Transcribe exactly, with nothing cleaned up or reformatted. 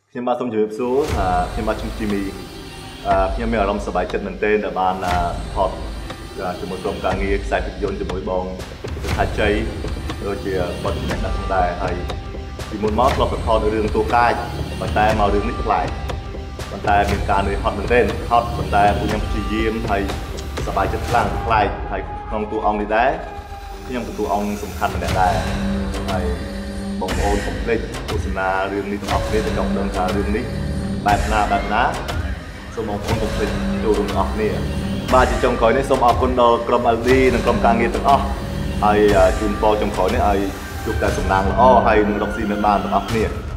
ខ្ញុំបាទសូមជម្រាបសួរខ្ញុំបាទឈ្មោះជីមីខ្ញុំមានអារម្មណ៍សប្បាយចិត្តមែនទែនដែលបានថតជាមួយក្រុមការងារខ្សែភាពយន្តជាមួយបងថាជ័យដូចជាបទចម្រៀងដាក់ផងដែរហើយពីមុនមកធ្លាប់ថតរឿងតួកាចប៉ុន្តែមករឿងនេះប្លែកប៉ុន្តែមានការនឿយហត់មែនទែនហត់ប៉ុន្តែពួកខ្ញុំព្យាយាមហើយសប្បាយចិត្តខ្លាំងប្លែកហើយក្នុងតួអង្គនេះដែរខ្ញុំជាតួអង្គសំខាន់ម្នាក់ដែរហើយបងប្អូនកុំភ្លេចទស្សនារឿងនេះទាំងអស់គ្នាទៅចង់ដឹងថារឿងនេះបែបណាបែបណាសូមបងប្អូនកុំភ្លេចចូលរួមទាំងអស់គ្នាបាទជាចុងក្រោយនេះសូមអរគុណដល់ក្រុម แอล ดี និងក្រុមការងារទាំងអស់ហើយជូនពរចុងក្រោយនេះឲ្យជួបតែសំណាងល្អហើយនឹងរកស៊ីមានបានទាំងអស់គ្នា